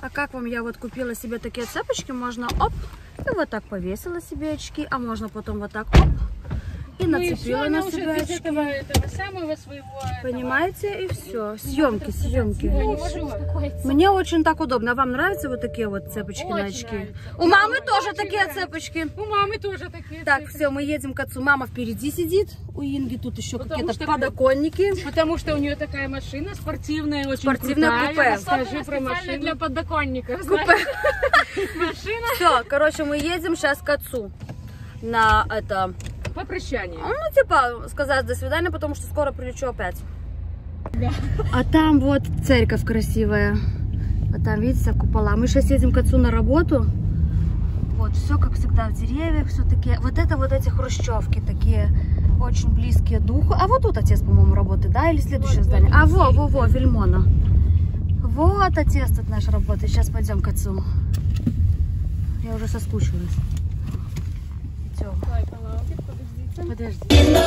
А как вам? Я вот купила себе такие цепочки, можно оп, и вот так повесила себе очки, а можно потом вот так оп, и нацепила на себя очки. Этого самого своего, понимаете, и все. Съемки. Мне очень так удобно. А вам нравятся вот такие вот цепочки на очки? Нравится. У мамы тоже такие цепочки. У мамы тоже такие. Так, все, мы едем к отцу. Мама впереди сидит. У Инги тут еще какие-то что подоконники. Потому что у нее такая машина спортивная, очень Спортивная крутая. купе. Скажи про машину. Для подоконника. Купе. Машина. Все, короче, мы едем сейчас к отцу на это... По прощанию. Ну, типа, сказать до свидания, потому что скоро прилечу опять. Да. А там вот церковь красивая. Вот там, видите, купола. Мы сейчас едем к отцу на работу. Вот, все как всегда в деревьях, все такие. Вот это вот эти хрущевки такие, очень близкие духу. А вот тут отец, по-моему, работает, да? Или следующее здание? А, во, Вельмона. Вот отец тут наш работает. Сейчас пойдем к отцу. Я уже соскучилась. Идем. Подожди.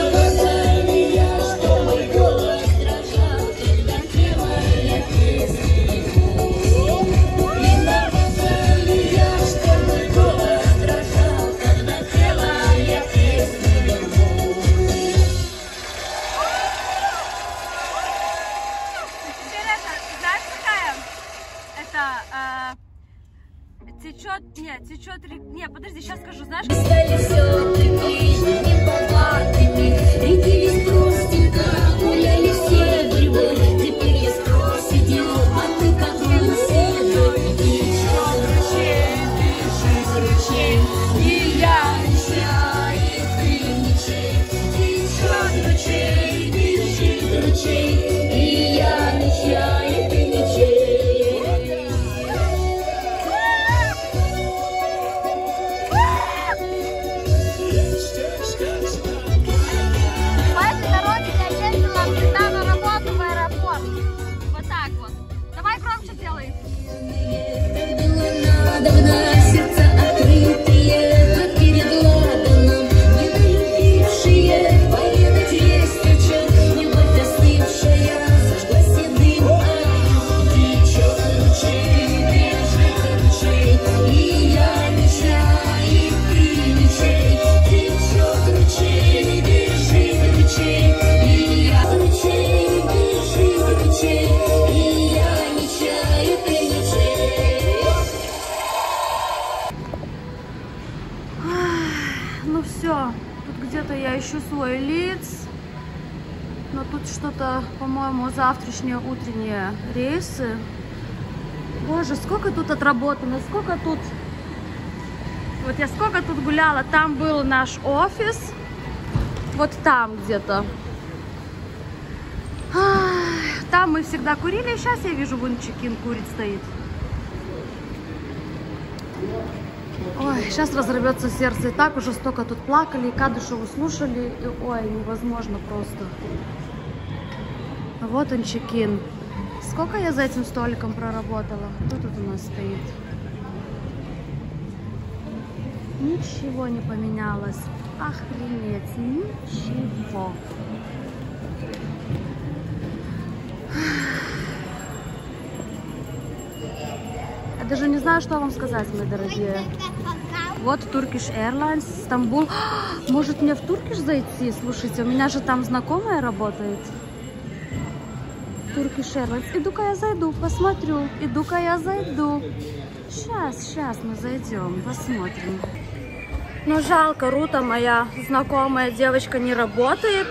Течет река. Не, подожди, сейчас скажу, знаешь? Стали сотнями, неповадными, рядились простенько, гуляли все вдвое. Теперь я строго сидел, а ты как седой. Течет ручей, бежит ручей, и я нечаянно, ты ничей. Течет ручей, бежит ручей, и я нечаянно, ты ничей. Сердца открытые, как перед ладаном, недолюбившие, поедать весточек, любовь остывшая, зажглась седым огнем. Течет ручей, бежит ручей, и я нечаянно, ты ничей. Течет ручей, бежит ручей, и я ручей, бежит ручей, и я нечаянно, ты ничей. Ну все, тут где-то я ищу свой лиц, но тут что-то, по-моему, завтрашние утренние рейсы. Боже, сколько тут отработано, сколько тут... Вот я сколько тут гуляла, там был наш офис, вот там где-то. Там мы всегда курили, сейчас я вижу, вон чекин курит стоит. Ой, сейчас разорвется сердце. И так уже столько тут плакали, и Кадышеву слушали. И, ой, невозможно просто. Вот он, чекин. Сколько я за этим столиком проработала? Кто тут у нас стоит? Ничего не поменялось. Охренеть, ничего. Я даже не знаю, что вам сказать, мои дорогие. Вот Turkish Airlines, Стамбул. Может мне в Turkish зайти? Слушайте, у меня же там знакомая работает. Turkish Airlines. Иду-ка я зайду, посмотрю. Иду-ка я зайду. Сейчас мы зайдем, посмотрим. Но жалко, Рута, моя знакомая девочка, не работает.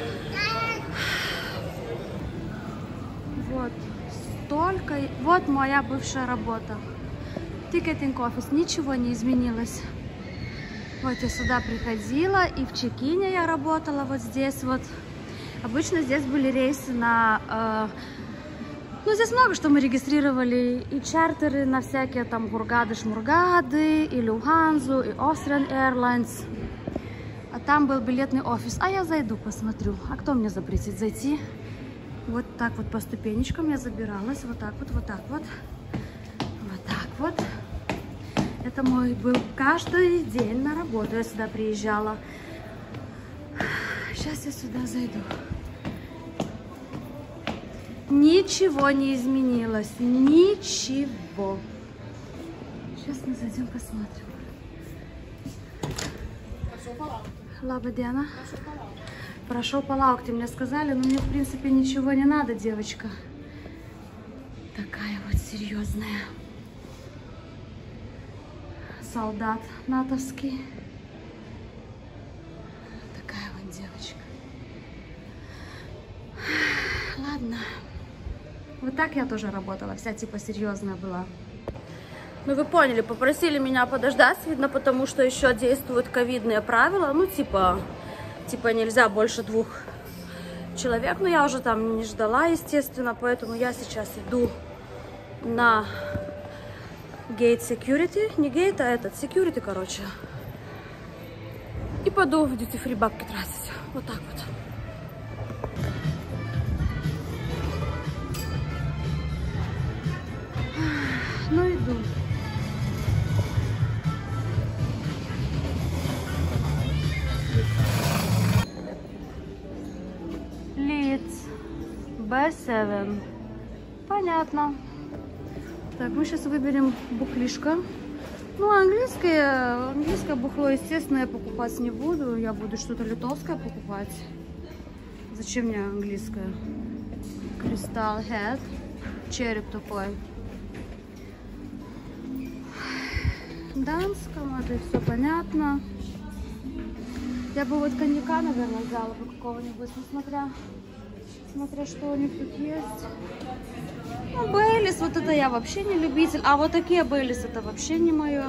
Вот. Столько. Вот моя бывшая работа. Тикетинг офис, ничего не изменилось. Вот я сюда приходила, и в чекине я работала вот здесь вот. Обычно здесь были рейсы на... ну, здесь много что мы регистрировали. И чартеры на всякие там Гургады-шмургады, и Люфтханзу, и Austrian Airlines. А там был билетный офис. А я зайду, посмотрю. А кто мне запретит зайти? Вот так вот по ступенечкам я забиралась. Вот так вот, вот так вот. Вот так вот. Это мой был каждый день на работу. Я сюда приезжала. Сейчас я сюда зайду. Ничего не изменилось. Ничего. Сейчас мы зайдем посмотрим. Лабадяна. Прошел по лаукте, мне сказали, но мне в принципе ничего не надо, девочка. Такая вот серьезная. Солдат натовский. Такая вот девочка. Ладно. Вот так я тоже работала, вся типа серьезная была. Ну вы поняли, попросили меня подождать, видно, потому что еще действуют ковидные правила. Ну типа нельзя больше 2 человек, но я уже там не ждала, естественно, поэтому я сейчас иду на Gate Security, не Gate, а этот Security, короче, и пойду в Duty Free бабки тратить, вот так вот. Ну иду. Лиц B7. Понятно. Так, мы сейчас выберем бухлишко. Ну, английское бухло, естественно, я покупать не буду. Я буду что-то литовское покупать. Зачем мне английское? Crystal Head. Череп такой. Данском, это все понятно. Я бы вот коньяка, наверное, взяла бы какого-нибудь, смотря что у них тут есть. Ну, Бейлис, вот это я вообще не любитель. А вот такие Бейлис, это вообще не мое.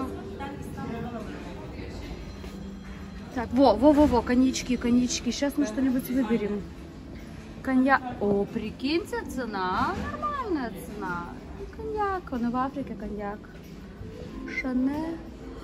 Так, во, коньячки. Сейчас мы что-нибудь выберем. Коньяк. О, прикиньте, цена. Нормальная цена. Коньяк, он и в Африке коньяк. Шанель.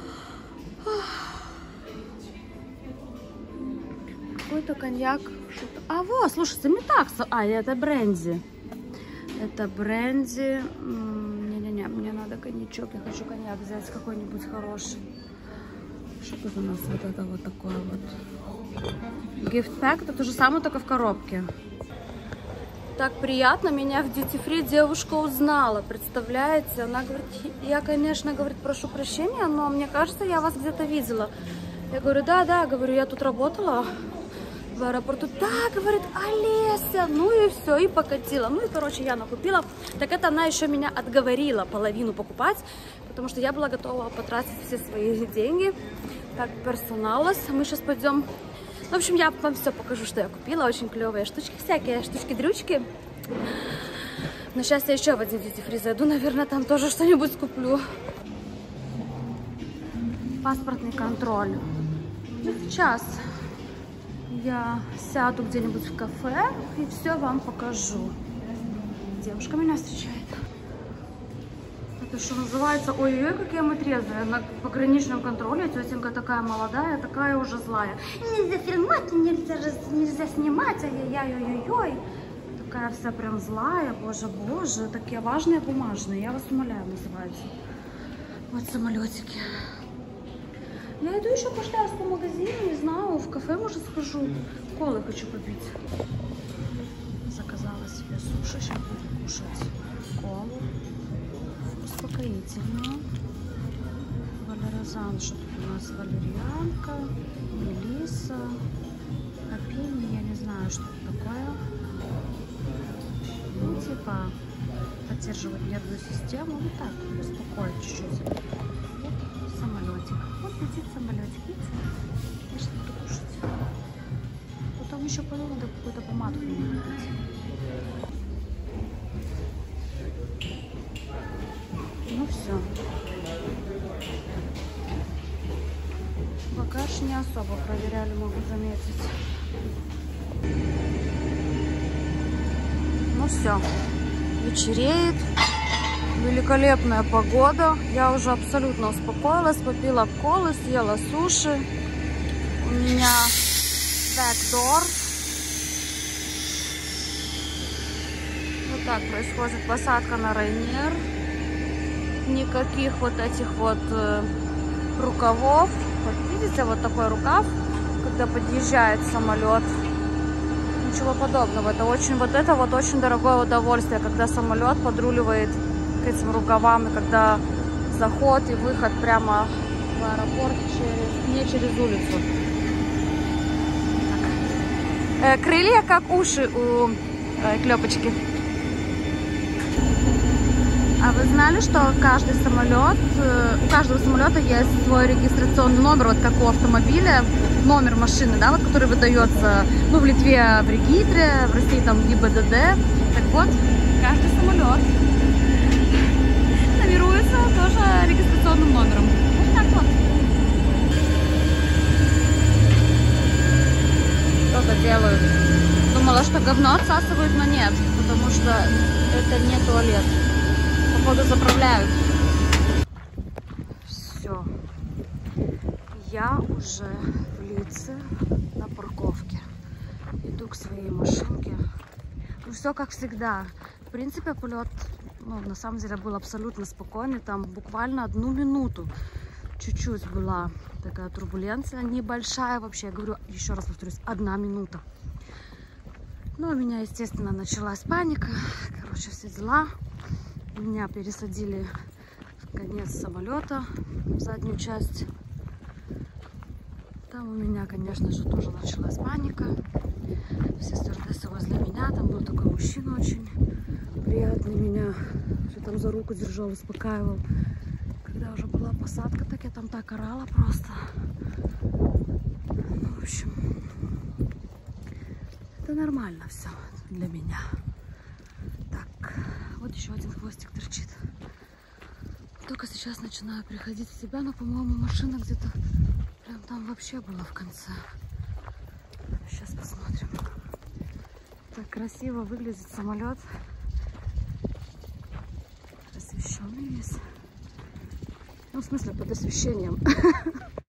Какой-то коньяк. А, вот, слушайте, не так. А, это бренди. Это бренди. Не-не-не, мне надо коньячок. Я хочу коньяк взять какой-нибудь хороший. Что тут у нас вот это вот такое вот? Gift pack. Это то же самое, только в коробке. Так приятно, меня в Duty Free девушка узнала, представляете? Она говорит, я, конечно, говорит, прошу прощения, но мне кажется, я вас где-то видела. Я говорю, да, говорю, я тут работала в аэропорту. Да, говорит, Олеся, ну и все, и покатила. Ну и, короче, я накупила. Так это она еще меня отговорила половину покупать, потому что я была готова потратить все свои деньги. Так, персоналос. Мы сейчас пойдем... В общем, я вам все покажу, что я купила. Очень клевые штучки, всякие штучки-дрючки. Но сейчас я еще в один Duty Free зайду. Наверное, там тоже что-нибудь куплю. Паспортный контроль. Сейчас я сяду где-нибудь в кафе и все вам покажу. Девушка меня встречает. Это что называется? Ой-ой, какие мы трезвые. На пограничном контроле тетенька такая молодая, такая уже злая. Нельзя фильмать, нельзя снимать, ай-яй-яй-ой-ой. Такая вся прям злая, боже, такие важные бумажные. Я вас умоляю, называется. Вот самолетики. Я иду еще пошляюсь по магазину, не знаю, в кафе, может, схожу. Колы хочу попить. Заказала себе суши, сейчас буду кушать колу. Успокоительную. Валерозан, что тут у нас? Валерьянка, мелисса, опини, я не знаю, что это такое. Ну, типа, поддерживать нервную систему. Вот так, успокоить чуть-чуть. Вот самолетик. Вот летит самолетик, видите? Я что буду кушать. Потом еще пойду, надо какую-то помадку мне купить. Ну все. Багаж не особо проверяли, могу заметить. Ну все. Вечереет. Великолепная погода. Я уже абсолютно успокоилась. Попила колы, съела суши. У меня backdoor. Вот так происходит посадка на Ryanair. Никаких вот этих вот рукавов. Вот видите, вот такой рукав, когда подъезжает самолет. Ничего подобного. Это очень дорогое удовольствие, когда самолет подруливает к этим рукавам, и когда заход и выход прямо в аэропорт не через улицу. Крылья как уши у клёпочки. А вы знали, что каждый самолет, у каждого самолета есть свой регистрационный номер, вот как у автомобиля, номер машины, да, вот, который выдается, ну, в Литве в регистре, в России там ГИБДД. Так вот, каждый самолет номеруется тоже регистрационным номером. Вот так вот. Что-то делают. Думала, что говно отсасывают, но нет, потому что это не туалет. Походу заправляют. Все. Я уже в Лице на парковке. Иду к своей машинке. Ну, все как всегда. В принципе, полет, ну, на самом деле, был абсолютно спокойный. Там буквально 1 минуту чуть-чуть была такая турбуленция. Небольшая вообще. Я говорю, еще раз повторюсь, 1 минута. Ну, у меня, естественно, началась паника. Короче, все дела. Меня пересадили в конец самолета, в заднюю часть. Там у меня, конечно же, тоже началась паника. Все стюардессы возле меня. Там был такой мужчина очень приятный, меня все там за руку держал, успокаивал. Когда уже была посадка, так я там так орала просто. Ну, в общем, это нормально все для меня. Так, вот еще один хвостик торчит. Только сейчас начинаю приходить в себя, но, по-моему, машина где-то прям там вообще была в конце. Сейчас посмотрим. Так красиво выглядит самолет. Освещенный весь. Ну, в смысле, под освещением.